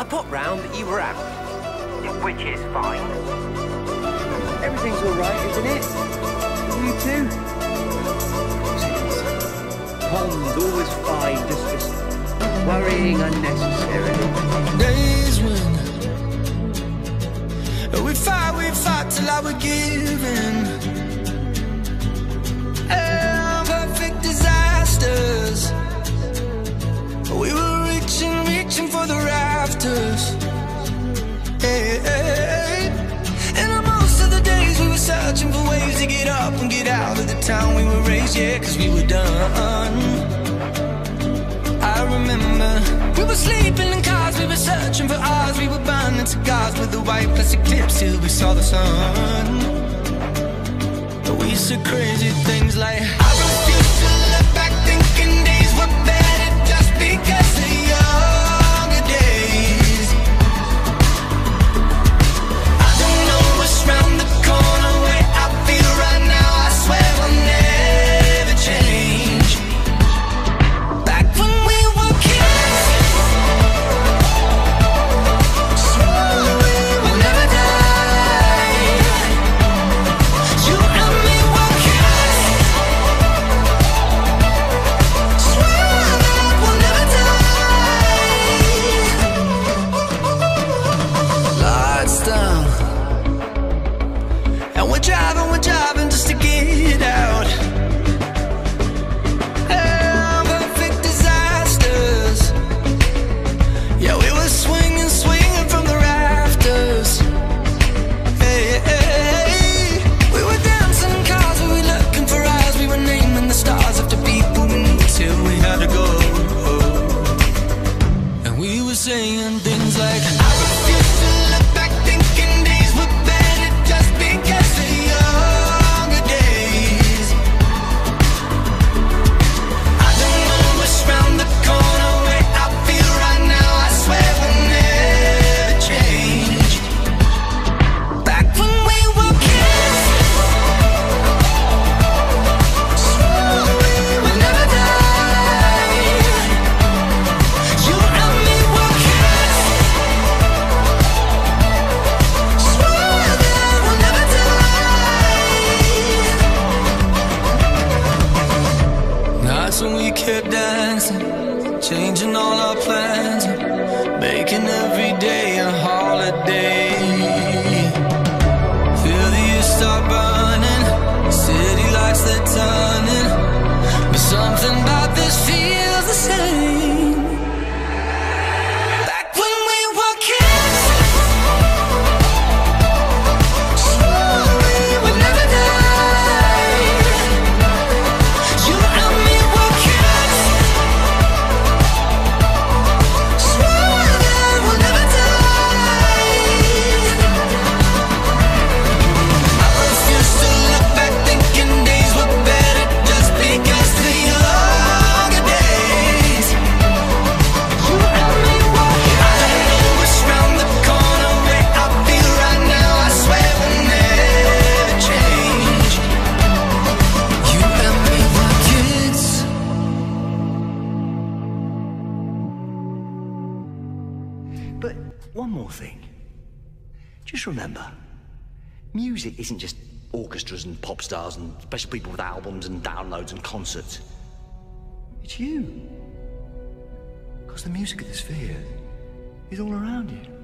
I popped round, but you were out. Which is fine. Everything's alright, isn't it? You too? Tom's always fine, just worrying unnecessarily. Days when we fight till I was giving. Perfect disasters. We were reaching for the rafters. Hey. And on most of the days we were searching for ways to get up and get out of the town we were raised, yeah, 'cause we were done. I remember we were sleeping in cars, we were searching for ours, we were burning cigars with the white plastic tips till we saw the sun. But we said crazy things like, I refuse to look back thinking days were better just because the younger days. I don't know what's round the corner where I feel right now, I swear I'll never change. Back when we were kids, swore we would never die. You and me were kids, swore that we'll never die. Lights down, and we're driving just to get out. Perfect disasters. Yeah, we were swinging from the rafters. Hey. We were dancing in cars, we were looking for eyes, we were naming the stars after people we knew till we had to go. And we were saying things like, I refuse to look back thinking days were better just because the younger days. I don't know what's round the corner where I feel right now, I swear we'll never change. Back when we were kids, swore we would never die. You and me were kids, swore that we'll never die. Nights when we kept dancing, changing all our plans, making every day a holiday. Feel the years start burning, city lights they're turning, but something about this feels the same. Back when we were kids, swore we would never die. You and me were kids, swore that we'll never die. I refuse to look back thinking days were better just because the younger days. You and me were kids. I don't know what's round the corner where I feel right now, I swear we'll never change. You and me were kids. But one more thing. Just remember, music isn't just orchestras and pop stars and special people with albums and downloads and concerts. It's you. Because the music of the sphere is all around you.